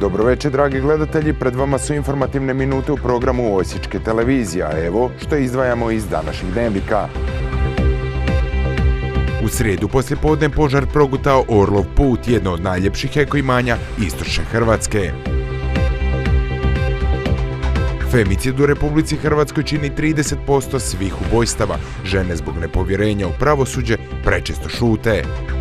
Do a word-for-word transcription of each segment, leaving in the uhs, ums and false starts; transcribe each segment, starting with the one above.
Dobro večer, dragi gledatelji. Pred vama su informativne minute u programu Osječke televizije, a evo što izdvajamo iz današnjih dnevnika. U srijedu poslijepodne požar progutao Orlov put, jedno od najljepših ekoimanja istočne Hrvatske. Femicid u Republici Hrvatskoj čini trideset posto svih ubojstava. Žene zbog nepovjerenja u pravosuđe prečesto šute.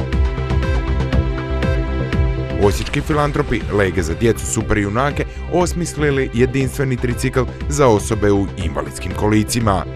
Osječki filantropi Lege za djecu super junake osmislili jedinstveni tricikl za osobe u invalidskim kolicima.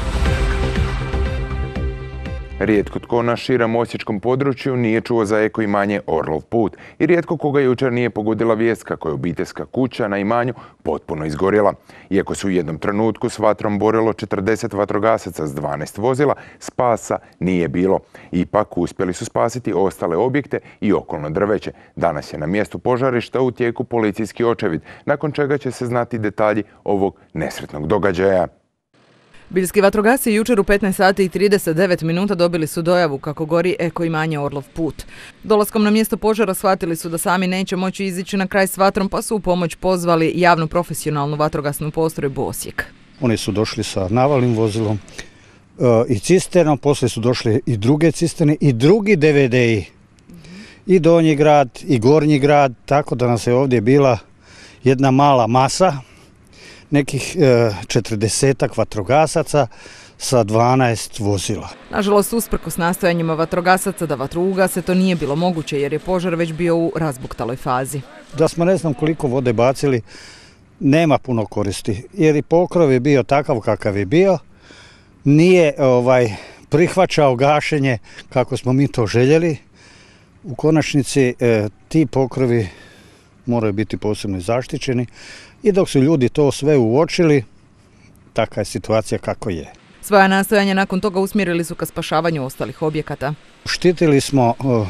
Rijetko tko na širem osječkom području nije čuo za ekoimanje Orlov put i rijetko koga jučer nije pogodila vijest kako je obiteljska kuća na imanju potpuno izgorjela. Iako su u jednom trenutku s vatrom borilo četrdeset vatrogasaca s dvanaest vozila, spasa nije bilo. Ipak uspjeli su spasiti ostale objekte i okolno drveće. Danas je na mjestu požarišta u tijeku policijski očevid, nakon čega će se znati detalji ovog nesretnog događaja. Biljski vatrogasci jučer u petnaest sati i trideset devet minuta dobili su dojavu kako gori ekoimanje Orlov put. Dolaskom na mjesto požara shvatili su da sami neće moći izići na kraj s vatrom, pa su u pomoć pozvali javnu profesionalnu vatrogasnu postrojbu Osijek. Oni su došli sa navalnim vozilom e, i cisternom, poslije su došli i druge cisterne i drugi D V D-i. I Donji grad i Gornji grad, tako da nas je ovdje bila jedna mala masa. Nekih četrdesetak vatrogasaca sa dvanaest vozila. Nažalost, usprkos nastojanjima vatrogasaca da vatru ugase, to nije bilo moguće jer je požar već bio u razbuktaloj fazi. Da smo ne znam koliko vode bacili, nema puno koristi jer i pokrov je bio takav kakav je bio, nije ovaj, prihvaćao gašenje kako smo mi to željeli. U konačnici eh, ti pokrovi moraju biti posebno zaštićeni. I dok su ljudi to sve uočili, takva je situacija kako je. Svoja nastojanja nakon toga usmjerili su ka spašavanju ostalih objekata. Štitili smo uh,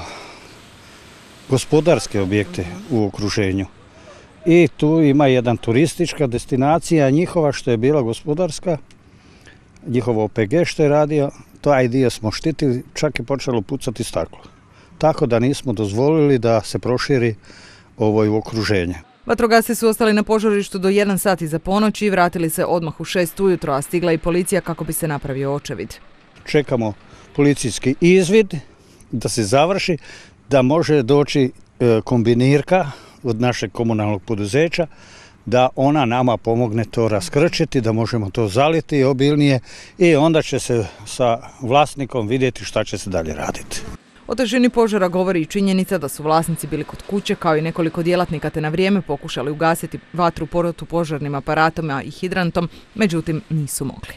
gospodarske objekte u okruženju. I tu ima jedna turistička destinacija njihova što je bila gospodarska, njihov O P G što je radio, taj dio smo štitili, čak je počelo pucati staklo. Tako da nismo dozvolili da se proširi ovo u okruženje. Vatrogasci su ostali na požarištu do jedan sat iza ponoći i vratili se odmah u šest ujutro, a stigla i policija kako bi se napravio očevid. Čekamo policijski izvid da se završi, da može doći kombinirka od našeg komunalnog poduzeća, da ona nama pomogne to raskrčiti, da možemo to zaliti obilnije i onda će se sa vlasnikom vidjeti šta će se dalje raditi. O težini požara govori i činjenica da su vlasnici bili kod kuće kao i nekoliko djelatnika te na vrijeme pokušali ugasiti vatru protupožarnim aparatom i hidrantom, međutim nisu mogli.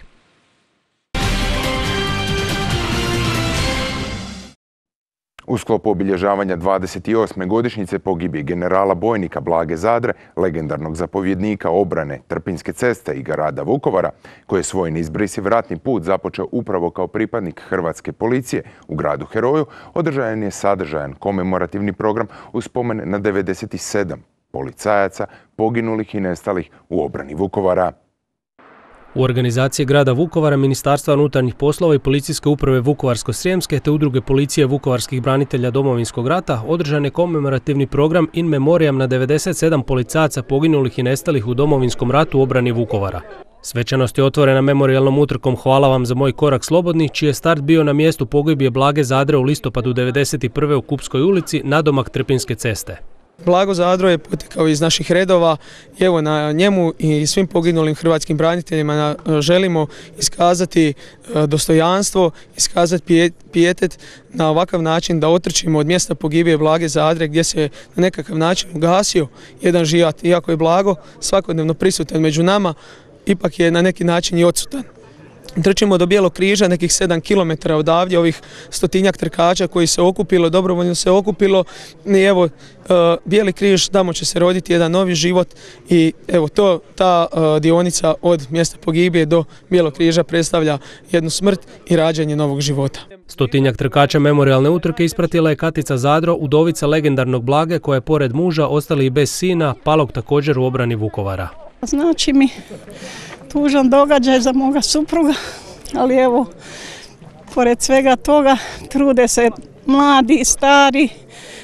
U sklopu obilježavanja dvadeset osme godišnjice pogibije generala bojnika Blage Zadre, legendarnog zapovjednika obrane Trpinjske ceste i grada Vukovara, koji je svoj neizbrisiv ratni put započeo upravo kao pripadnik Hrvatske policije u gradu Heroju, održajan je sadržajan komemorativni program u spomen na devedeset sedam policajaca poginulih i nestalih u obrani Vukovara. U organizaciji grada Vukovara, Ministarstva unutarnjih poslova i Policijske uprave Vukovarsko-srijemske te udruge policije vukovarskih branitelja Domovinskog rata održan je komemorativni program in memoriam na devedeset sedam policajaca poginulih i nestalih u Domovinskom ratu u obrani Vukovara. Svečanost je otvorena memorijalnom utrkom Hvala vam za moj korak slobodni, čiji je start bio na mjestu pogibije Blage Zadre u listopadu devedeset prve u Kupskoj ulici nadomak Trpinjske ceste. Blago Zadro je potekao iz naših redova i evo na njemu i svim poginulim hrvatskim braniteljima želimo iskazati dostojanstvo, iskazati pijetet na ovakav način da otrčimo od mjesta pogibije Blage Zadre gdje se na nekakav način ugasio jedan život. Iako je Blago svakodnevno prisutan među nama, ipak je na neki način i odsutan. Trčimo do Bijelog križa, nekih sedam kilometara odavdje, ovih stotinjak trkača koji se okupilo, dobrovoljno se okupilo i evo Bijeli križ, tamo će se roditi jedan novi život i evo to, ta dionica od mjesta pogibije do Bijelog križa predstavlja jednu smrt i rađanje novog života. Stotinjak trkača memorijalne utrke ispratila je Katica Zadro, udovica legendarnog Blage koja je pored muža ostali i bez sina, palog također u obrani Vukovara. Znači mi tužan događaj za moga supruga, ali evo, pored svega toga trude se mladi, stari,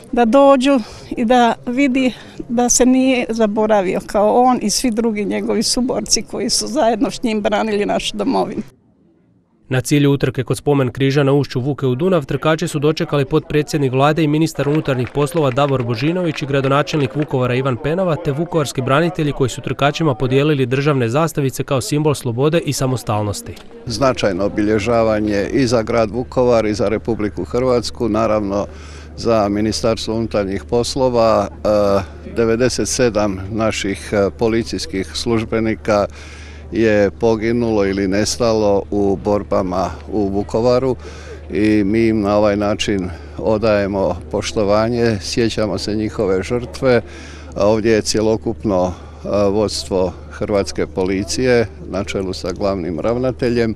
da dođu i da vidi da se nije zaboravio kao on i svi drugi njegovi suborci koji su zajedno s njim branili našu domovinu. Na cilju utrke kod spomen križa na ušću Vuke u Dunav trkače su dočekali potpredsjednik vlade i ministar unutarnjih poslova Davor Božinović i gradonačelnik Vukovara Ivan Penava te vukovarski branitelji koji su trkačima podijelili državne zastavice kao simbol slobode i samostalnosti. Značajno obilježavanje i za grad Vukovar i za Republiku Hrvatsku, naravno za Ministarstvo unutarnjih poslova. devedeset sedam naših policijskih službenika je poginulo ili nestalo u borbama u Vukovaru i mi im na ovaj način odajemo poštovanje, sjećamo se njihove žrtve. Ovdje je cjelokupno vodstvo Hrvatske policije na čelu sa glavnim ravnateljem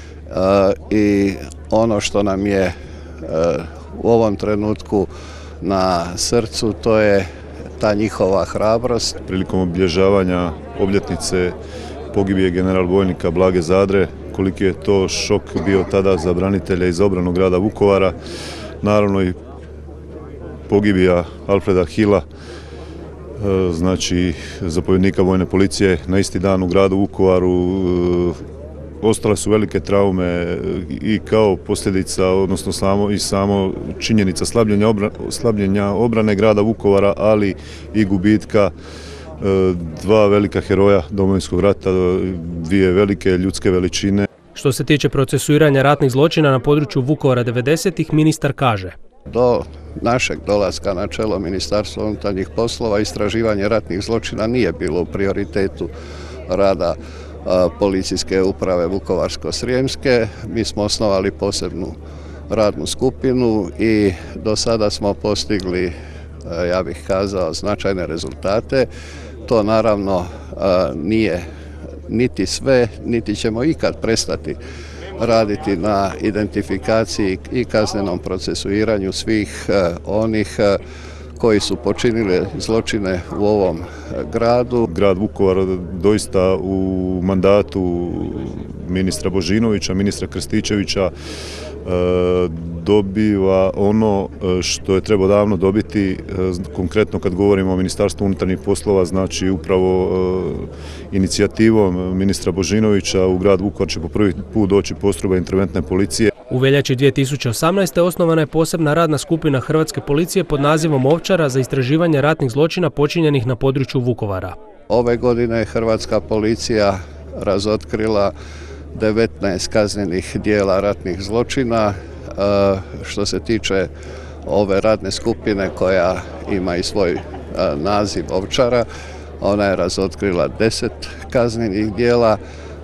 i ono što nam je u ovom trenutku na srcu, to je ta njihova hrabrost. Prilikom obilježavanja obljetnice pogibije general bojnika Blage Zadre, koliki je to šok bio tada za branitelje i za obranu grada Vukovara. Naravno i pogibija Alfreda Hila, znači zapovjednika vojne policije, na isti dan u gradu Vukovaru. Ostale su velike traume i kao posljedica, odnosno samo i samo činjenica slabljenja, obra, slabljenja obrane grada Vukovara, ali i gubitka dva velika heroja Domovinskog rata, dvije velike ljudske veličine. Što se tiče procesuiranja ratnih zločina na području Vukovara devedesetih, ministar kaže: do našeg dolaska na čelo Ministarstva unutarnjih poslova istraživanje ratnih zločina nije bilo u prioritetu rada policijske uprave Vukovarsko-srijemske. Mi smo osnovali posebnu radnu skupinu i do sada smo postigli, ja bih kazao, značajne rezultate. To naravno nije niti sve, niti ćemo ikad prestati raditi na identifikaciji i kaznenom procesuiranju svih onih koji su počinili zločine u ovom gradu. Grad Vukovar doista u mandatu ministra Božinovića, ministra Krstičevića dobiva ono što je trebao davno dobiti, konkretno kad govorimo o Ministarstvu unutarnjih poslova, znači upravo inicijativom ministra Božinovića u grad Vukovar će po prvi put doći postrojba interventne policije. U veljači dvije tisuće osamnaeste. osnovana je posebna radna skupina Hrvatske policije pod nazivom Ovčara za istraživanje ratnih zločina počinjenih na području Vukovara. Ove godine je Hrvatska policija razotkrila devetnaest kaznenih dijela ratnih zločina. Što se tiče ove radne skupine koja ima i svoj naziv Ovčara, ona je razotkrila deset kaznenih dijela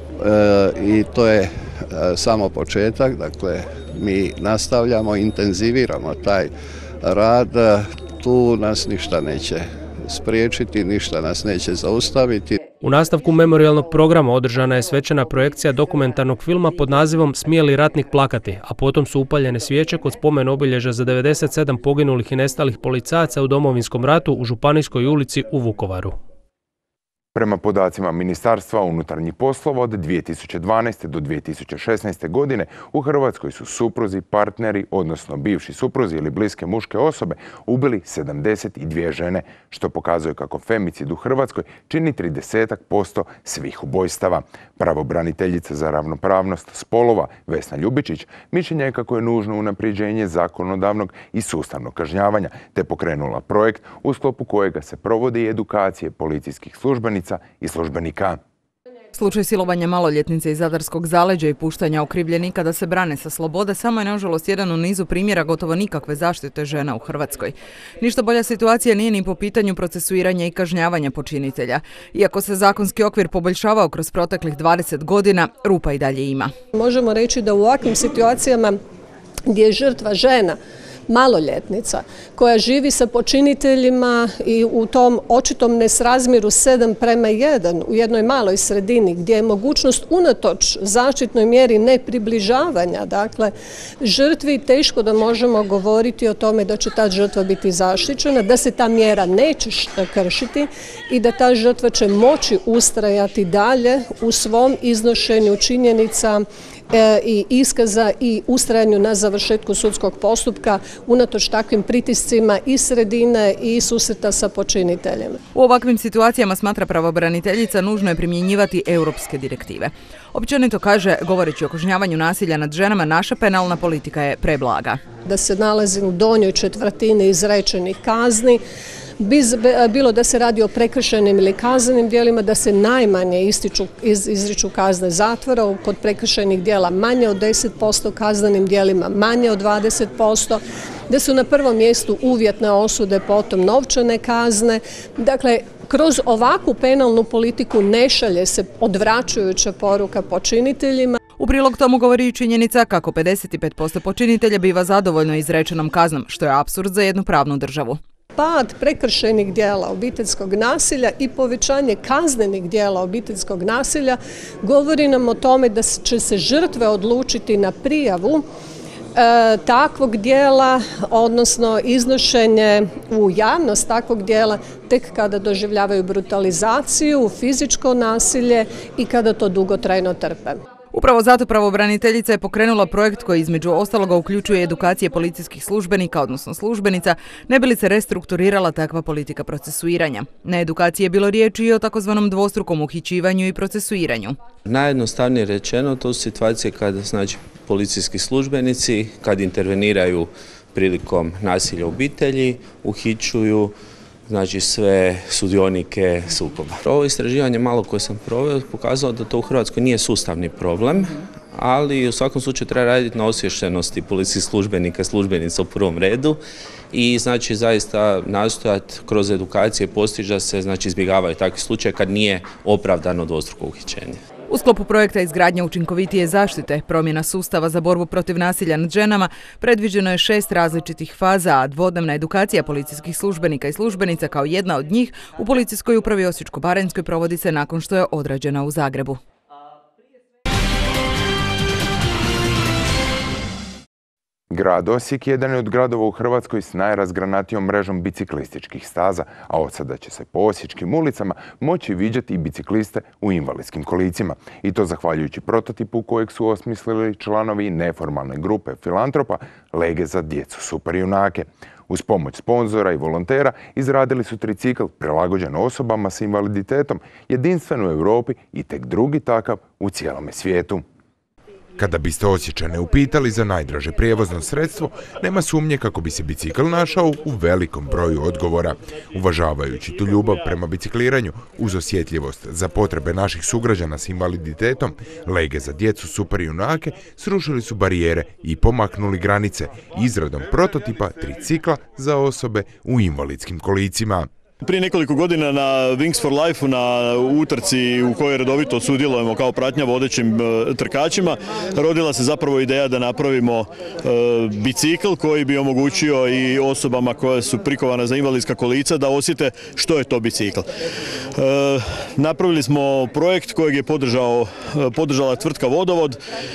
i to je samo početak. Dakle, mi nastavljamo, intenziviramo taj rad, tu nas ništa neće spriječiti, ništa nas neće zaustaviti. U nastavku memorijalnog programa održana je svečana projekcija dokumentarnog filma pod nazivom Smije li ratnik plakati, a potom su upaljene svijeće kod spomen obilježja za devedeset sedam poginulih i nestalih policajaca u Domovinskom ratu u Županijskoj ulici u Vukovaru. Prema podacima Ministarstva unutarnjih poslova od dvije tisuće dvanaeste. do dvije tisuće šesnaeste. godine u Hrvatskoj su supruzi, partneri, odnosno bivši supruzi ili bliske muške osobe ubili sedamdeset dvije žene, što pokazuje kako femicid u Hrvatskoj čini trideset posto svih ubojstava. Pravobraniteljica za ravnopravnost spolova Vesna Ljubičić mišljenja je kako je nužno unapređenje zakonodavnog i sustavnog kažnjavanja, te pokrenula projekt u sklopu kojega se provodi edukacije policijskih službenika i službenika. Slučaj silovanja maloljetnice iz Zadarskog zaleđa i puštanja okrivljenika da se brane sa slobode samo je nažalost jedan u nizu primjera gotovo nikakve zaštite žena u Hrvatskoj. Ništa bolja situacija nije ni po pitanju procesuiranja i kažnjavanja počinitelja. Iako se zakonski okvir poboljšavao kroz proteklih dvadeset godina, rupa i dalje ima. Možemo reći da u ovakvim situacijama gdje je žrtva žena, maloljetnica koja živi sa počiniteljima i u tom očitom nesrazmjeru sedam prema jedan u jednoj maloj sredini gdje je mogućnost unatoč zaštitnoj mjeri nepribližavanja, dakle žrtvi, teško da možemo govoriti o tome da će ta žrtva biti zaštićena, da se ta mjera neće kršiti i da ta žrtva će moći ustrajati dalje u svom iznošenju činjenica i iskaza i ustrajanju na završetku sudskog postupka unatoč takvim pritiscima i sredine i susreta sa počiniteljima. U ovakvim situacijama, smatra pravobraniteljica, nužno je primjenjivati europske direktive. Općenito kaže, govoreći o kažnjavanju nasilja nad ženama, naša penalna politika je preblaga. Da se nalazi u donjoj četvrtini izrečenih kazni, bilo da se radi o prekršajnim ili kaznenim djelima, da se najmanje ističu, iz, izriču kazne zatvora, kod prekršajnih djela manje od deset posto, kaznenim djelima manje od dvadeset posto, da su na prvom mjestu uvjetne osude, potom novčane kazne. Dakle, kroz ovakvu penalnu politiku ne šalje se odvraćajuća poruka počiniteljima. U prilog tomu govori i činjenica kako pedeset pet posto počinitelja biva zadovoljno izrečenom kaznom, što je apsurd za jednu pravnu državu. Pad prekršajnih djela obiteljskog nasilja i povećanje kaznenih djela obiteljskog nasilja govori nam o tome da će se žrtve odlučiti na prijavu e, takvog djela, odnosno iznošenje u javnost takvog djela tek kada doživljavaju brutalizaciju, fizičko nasilje i kada to dugotrajno trpe. Upravo zato pravobraniteljica je pokrenula projekt koji između ostaloga uključuje edukacije policijskih službenika, odnosno službenica, ne bi li se restrukturirala takva politika procesuiranja. Na edukaciji je bilo riječi i o takozvanom dvostrukom uhićivanju i procesuiranju. Najjednostavnije rečeno, to su situacije kada, znači, policijski službenici kad interveniraju prilikom nasilja u obitelji, uhićuju, znači, sve sudionike sukoba. Ovo istraživanje malo koje sam proveo pokazalo da to u Hrvatskoj nije sustavni problem, ali u svakom slučaju treba raditi na osviještenosti policijskih službenika i službenica u prvom redu i, znači, zaista nastojati kroz edukacije postići da se, znači, izbjegavaju takvi slučaje kad nije opravdano dvostruko uhićenje. U sklopu projekta izgradnja učinkovitije zaštite, promjena sustava za borbu protiv nasilja nad ženama, predviđeno je šest različitih faza, a dvodnevna edukacija policijskih službenika i službenica kao jedna od njih u Policijskoj upravi Osječko-baranjskoj provodi se nakon što je odrađena u Zagrebu. Grad Osijek jedan je od gradova u Hrvatskoj s najrazgranatijom mrežom biciklističkih staza, a od sada će se po osječkim ulicama moći viđati i bicikliste u invalidskim kolicima. I to zahvaljujući prototipu kojeg su osmislili članovi neformalne grupe filantropa Lege za djecu superjunake. Uz pomoć sponzora i volontera izradili su tricikl prilagođen osobama s invaliditetom, jedinstven u Europi i tek drugi takav u cijelome svijetu. Kada biste Osječane upitali za najdraže prijevozno sredstvo, nema sumnje kako bi se bicikl našao u velikom broju odgovora. Uvažavajući tu ljubav prema bicikliranju uz osjetljivost za potrebe naših sugrađana s invaliditetom, Lege za djecu superjunake srušili su barijere i pomaknuli granice izradom prototipa tricikla za osobe u invalidskim kolicima. Prije nekoliko godina na Wings for Life, na utrci u kojoj redovito sudjelujemo kao pratnja vodećim trkačima, rodila se zapravo ideja da napravimo bicikl koji bi omogućio i osobama koje su prikovane za invalidska kolica da osjete što je to bicikl. Napravili smo projekt kojeg je podržao, podržala tvrtka Vodovod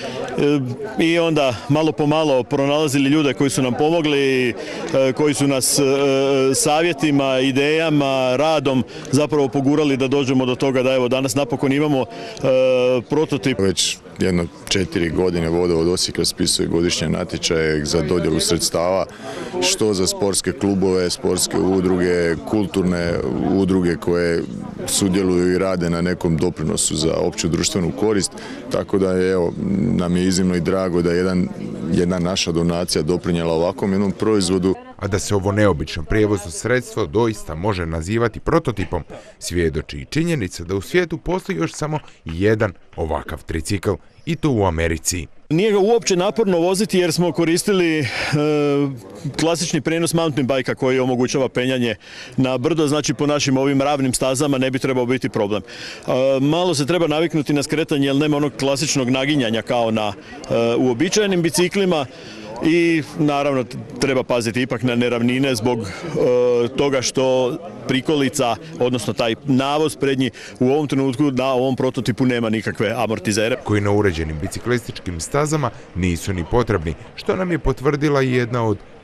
i onda malo po malo pronalazili ljude koji su nam pomogli, koji su nas savjetima, idejama, radom zapravo pogurali da dođemo do toga da evo danas napokon imamo e, prototip. Već jedno četiri godine Vodovod Osijek raspisuje godišnje natječaje za dodjelu sredstava, što za sportske klubove, sportske udruge, kulturne udruge koje sudjeluju i rade na nekom doprinosu za opću društvenu korist, tako da je, evo, nam je iznimno i drago da je jedan, jedna naša donacija doprinijela ovakvom jednom proizvodu. A da se ovo neobično prijevozno sredstvo doista može nazivati prototipom, svjedoči i činjenica da u svijetu postoji još samo jedan ovakav tricikl, i to u Americi. Nije ga uopće naporno voziti jer smo koristili e, klasični prijenos mountain bajka koji omogućava penjanje na brdo, znači po našim ovim ravnim stazama ne bi trebao biti problem. E, malo se treba naviknuti na skretanje jer nema onog klasičnog naginjanja kao na e, uobičajenim biciklima. I naravno treba paziti ipak na neravnine zbog e, toga što prikolica, odnosno taj navoz prednji u ovom trenutku na ovom prototipu nema nikakve amortizere. Koji na uređenim biciklističkim stazama nisu ni potrebni, što nam je potvrdila i jedna od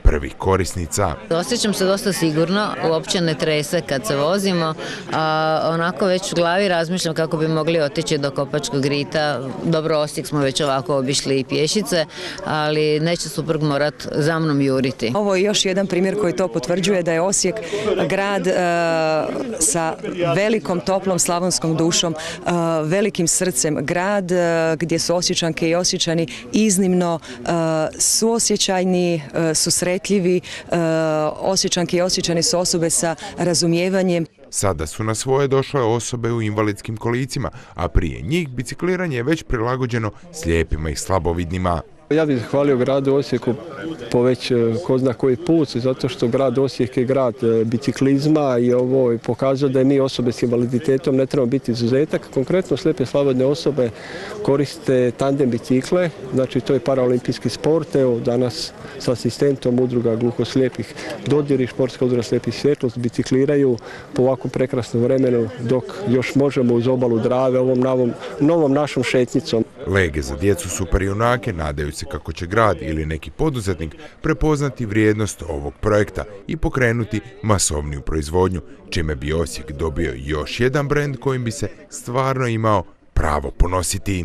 prvih korisnica. Osjećam se dosta sigurno, uopće ne trese kad se vozimo, a onako već u glavi razmišljam kako bi mogli otići do Kopačkog rita. Dobro, Osijek smo već ovako obišli i pješice, ali neće suprug morat za mnom juriti. Ovo je još jedan primjer koji to potvrđuje da je Osijek grad e, sa velikom toplom slavonskom dušom, e, velikim srcem, grad e, gdje su Osječanke i Osječani iznimno e, suosjećajni, e, susretljivi, e, Osječanke i Osječani su osobe sa razumijevanjem. Sada su na svoje došle osobe u invalidskim kolicima, a prije njih bicikliranje je već prilagođeno slijepima i slabovidnima. Ja bih zahvalio gradu Osijeku po već ko zna koji put, zato što grad Osijek je grad biciklizma i ovo pokazuje da je mi osobe s invaliditetom ne trebamo biti izuzetak. Konkretno slijepe slobodne osobe koriste tandem bicikle, znači to je paraolimpijski sport. Evo danas s asistentom udruga gluhoslijepih Dodiri, športska udruga slijepih svjetlost bicikliraju po ovako prekrasnom vremenu dok još možemo uz obalu Drave ovom novom, novom našom šetnicom. Lege za djecu superjunake nadaju se kako će grad ili neki poduzetnik prepoznati vrijednost ovog projekta i pokrenuti masovniju proizvodnju, čime bi Osijek dobio još jedan brend kojim bi se stvarno imao pravo ponositi.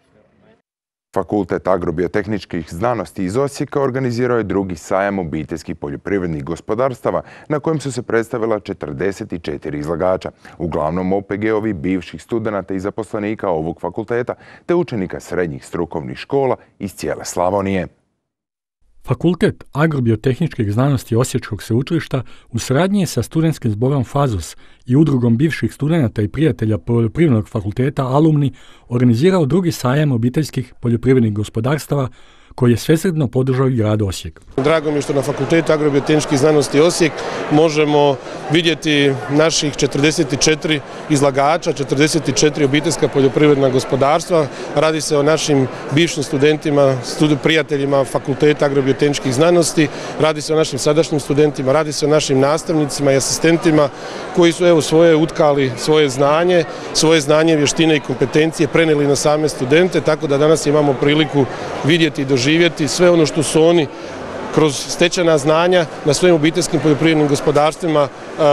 Fakultet agrobiotehničkih znanosti iz Osijeka organizirao je drugi sajam obiteljskih poljoprivrednih gospodarstava na kojem su se predstavila četrdeset četiri izlagača, uglavnom O P G-ovi bivših studenata i zaposlenika ovog fakulteta te učenika srednjih strukovnih škola iz cijele Slavonije. Fakultet agrobiotehničkih znanosti Osječkog sveučilišta u suradnji je sa studentskim zborom Fazos i udrugom bivših studenata i prijatelja poljoprivrednog fakulteta Alumni organizirao drugi sajam obiteljskih poljoprivrednih gospodarstava koji je svesrdno podržao i grad Osijek. Drago mi je što na Fakultetu agrobiotehničkih znanosti Osijek možemo vidjeti naših četrdeset četiri izlagača, četrdeset četiri obiteljska poljoprivredna gospodarstva. Radi se o našim bivšim studentima, studi, prijateljima Fakulteta agrobiotehničkih znanosti, radi se o našim sadašnjim studentima, radi se o našim nastavnicima i asistentima koji su evo svoje utkali svoje znanje, svoje znanje, vještine i kompetencije prenijeli na same studente, tako da danas imamo priliku vidjeti i doživjeti sve ono što su oni kroz stečena znanja na svojim obiteljskim poljoprivrednim gospodarstvima a,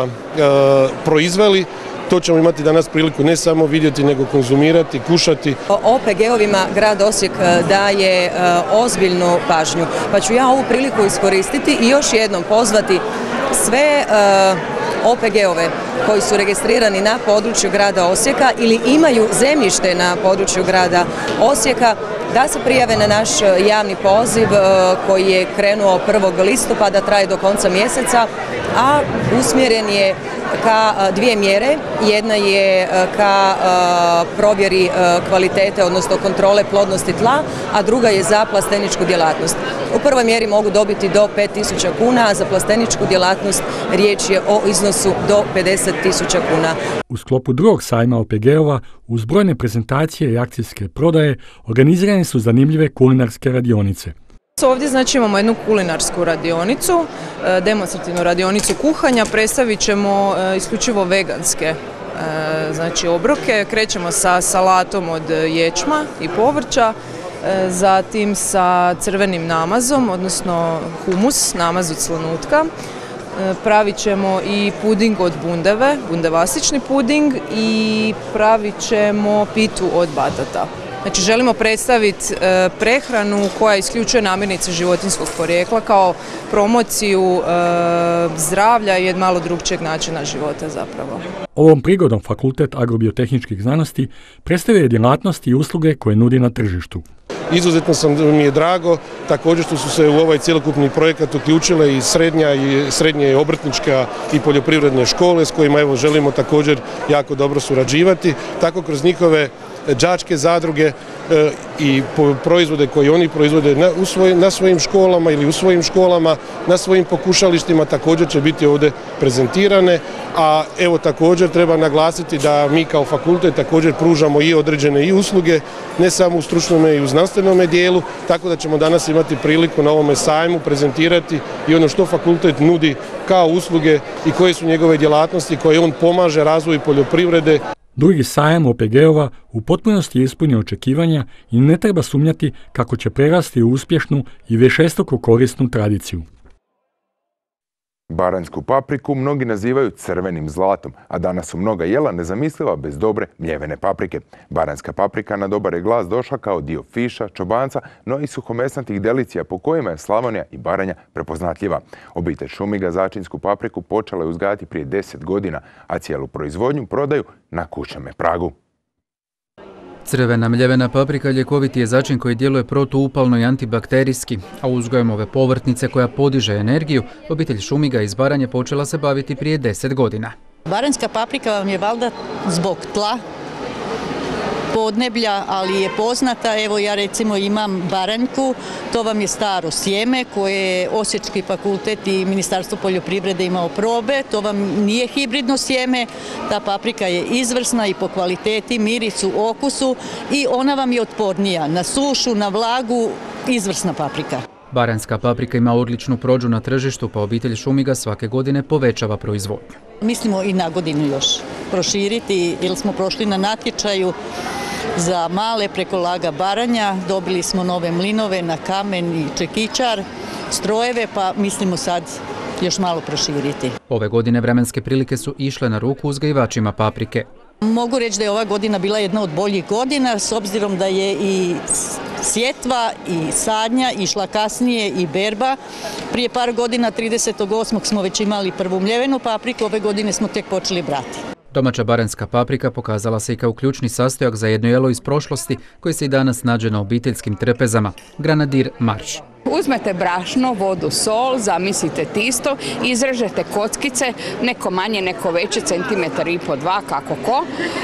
a, proizveli. To ćemo imati danas priliku ne samo vidjeti, nego konzumirati, kušati. O P G-ovima grad Osijek daje ozbiljnu pažnju, pa ću ja ovu priliku iskoristiti i još jednom pozvati sve O P G-ove koji su registrirani na području grada Osijeka ili imaju zemljište na području grada Osijeka da se prijave na naš javni poziv koji je krenuo prvog listopada, traje do konca mjeseca, a usmjeren je ka dvije mjere. Jedna je ka provjeri kvalitete, odnosno kontrole plodnosti tla, a druga je za plasteničku djelatnost. U prvoj mjeri mogu dobiti do pet tisuća kuna, a za plasteničku djelatnost riječ je o iznosu do pedeset tisuća kuna. U sklopu drugog sajma O P G-ova uz brojne prezentacije i akcijske prodaje organizirane su zanimljive kulinarske radionice. Ovdje znači imamo jednu kulinarsku radionicu, demonstrativnu radionicu kuhanja, predstavit ćemo isključivo veganske znači obroke, krećemo sa salatom od ječma i povrća, zatim sa crvenim namazom, odnosno humus, namaz od slanutka. Pravit ćemo i puding od bundeve, bundevasični puding i pravit ćemo pitu od batata. Znači želimo predstaviti e, prehranu koja isključuje namirnice životinjskog porijekla kao promociju e, zdravlja i jednog malo drugčijeg načina života zapravo. Ovom prigodom Fakultet agrobiotehničkih znanosti predstavlja djelatnosti i usluge koje nudi na tržištu. Izuzetno sam, mi je drago također što su se u ovaj cjelokupni projekat uključile i srednja i srednje obrtnička i poljoprivredne škole s kojima evo želimo također jako dobro surađivati. Tako kroz njihove đačke zadruge e, i proizvode koje oni proizvode na, u svoj, na svojim školama ili u svojim školama, na svojim pokušalištima također će biti ovdje prezentirane, a evo također treba naglasiti da mi kao fakultet također pružamo i određene i usluge, ne samo u stručnom i u znanstvenom dijelu, tako da ćemo danas imati priliku na ovome sajmu prezentirati i ono što fakultet nudi kao usluge i koje su njegove djelatnosti koje on pomaže razvoju poljoprivrede. Drugi sajam O P G-ova u potpunosti ispunio očekivanja i ne treba sumnjati kako će prerasti u uspješnu i višestruko korisnu tradiciju. Baranjsku papriku mnogi nazivaju crvenim zlatom, a danas su mnoga jela nezamisliva bez dobre mljevene paprike. Baranjska paprika na dobar je glas došla kao dio fiša, čobanca, no i suhomesnatih delicija po kojima je Slavonija i Baranja prepoznatljiva. Obitelj Šumiga začinsku papriku počela je uzgajati prije deset godina, a cijelu proizvodnju prodaju na kućnome pragu. Crvena mljevena paprika ljekoviti je začin koji djeluje protuupalno i antibakterijski, a uzgojem ove povrtnice koja podiže energiju, obitelj Šumiga iz Baranje počela se baviti prije deset godina. Baranjska paprika vam je valjda zbog tla, podneblja, ali je poznata. Evo ja recimo imam baranjku, to vam je staro sjeme koje je Osječki fakultet i Ministarstvo poljoprivrede imao probe. To vam nije hibridno sjeme, ta paprika je izvrsna i po kvaliteti, mirisu, okusu i ona vam je otpornija na sušu, na vlagu, izvrsna paprika. Baranjska paprika ima odličnu prođu na tržištu, pa obitelj Šumiga svake godine povećava proizvodnju. Mislimo i na godinu još proširiti, jer smo prošli na natječaju za male preko Laga Baranja, dobili smo nove mlinove na kamen i čekićar, strojeve, pa mislimo sad još malo proširiti. Ove godine vremenske prilike su išle na ruku uzgajivačima paprike. Mogu reći da je ova godina bila jedna od boljih godina, s obzirom da je i sjetva i sadnja išla kasnije i berba. Prije par godina, tridesetog osmog smo već imali prvu mljevenu papriku, ove godine smo tek počeli brati. Domaća baranjska paprika pokazala se i kao ključni sastojak za jedno jelo iz prošlosti koje se i danas nađe na obiteljskim trpezama, Granadir marš. Uzmete brašno, vodu, sol, zamislite tisto, izrežete kockice, neko manje, neko veće, centimetar i po dva, kako ko.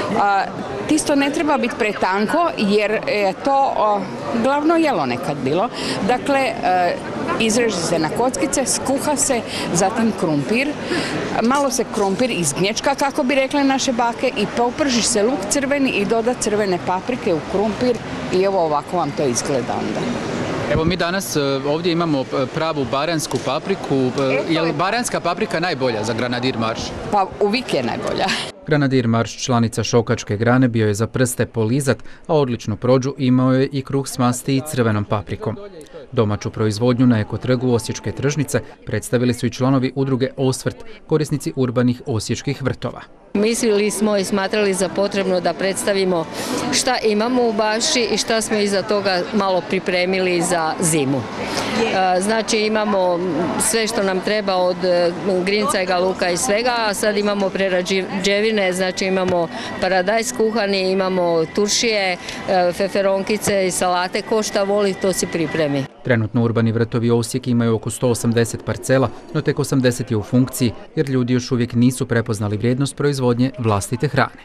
Tisto ne treba biti pretanko jer je to glavno jelo nekad bilo. Dakle, izreže se na kockice, skuha se, zatim krumpir. Malo se krumpir izgnječka, kako bi rekle naše bake, i poprži se luk crveni i doda crvene paprike u krumpir i evo ovako vam to izgleda onda. Evo mi danas ovdje imamo pravu baranjsku papriku. Je li baranjska paprika najbolja za Granadir marš? Pa uvijek je najbolja. Granadir marš, članica šokačke grane, bio je za prste polizat, a odličnu prođu imao je i kruh s masti i crvenom paprikom. Domaću proizvodnju na ekotrgu Osječke tržnice predstavili su i članovi udruge Osvrt, korisnici urbanih osječkih vrtova. Mislili smo i smatrali za potrebno da predstavimo šta imamo u baši i šta smo iza toga malo pripremili za zimu. Znači imamo sve što nam treba od grincajga, luka i svega, a sad imamo prerađevine, znači imamo paradajz kuhani, imamo turšije, feferonkice i salate, ko šta voli to si pripremi. Trenutno urbani vrtovi Osijek imaju oko sto osamdeset parcela, no tek osamdeset je u funkciji, jer ljudi još uvijek nisu prepoznali vrijednost proizvodnje vlastite hrane.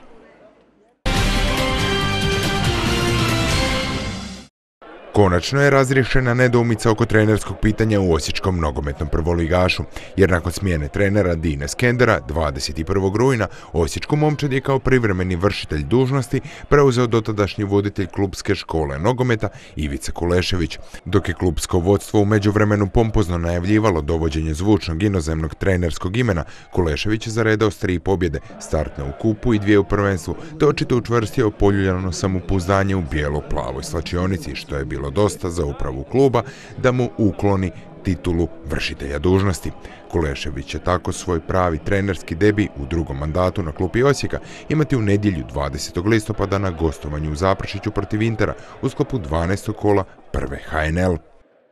Konačno je razriješena nedoumica oko trenerskog pitanja u osječkom nogometnom prvoligašu, jer nakon smjene trenera Dine Skendera dvadeset prvog rujna osječku momčad je kao privremeni vršitelj dužnosti preuzeo dotadašnji voditelj klubske škole nogometa Ivica Kulešević, dok je klubsko vodstvo u međuvremenu pompozno najavljivalo dovođenje zvučnog inozemnog trenerskog imena. Kulešević je zaredao s tri pobjede, startne u kupu i dvije u prvenstvu, te očito učvrstio poljuljano samopouzdanje u bijelo-plavoj slačionici, što je bilo dosta za upravu kluba da mu ukloni titulu vršitelja dužnosti. Kulešević će tako svoj pravi trenerski debi u drugom mandatu na klupi Osijeka imati u nedjelju dvadesetog listopada na gostovanju u Zaprašiću protiv Intera u sklopu dvanaestog kola prve ha en el.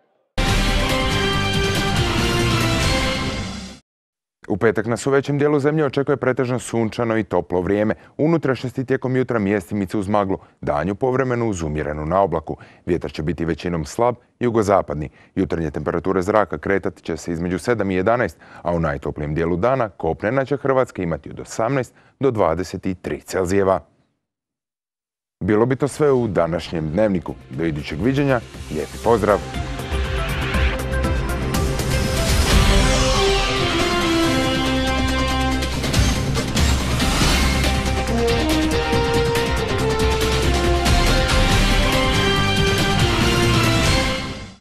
U petak nas u većem dijelu zemlje očekuje pretežno sunčano i toplo vrijeme. Unutrašnjosti tijekom jutra mjestimice uz maglu, danju povremenu uz umjerenu na oblaku. Vjetar će biti većinom slab, jugozapadni. Jutarnje temperature zraka kretat će se između sedam i jedanaest, a u najtoplijem dijelu dana kopnena će Hrvatska imati od osamnaest do dvadeset tri Celzijeva. Bilo bi to sve u današnjem dnevniku. Do idućeg viđenja, lijepi pozdrav!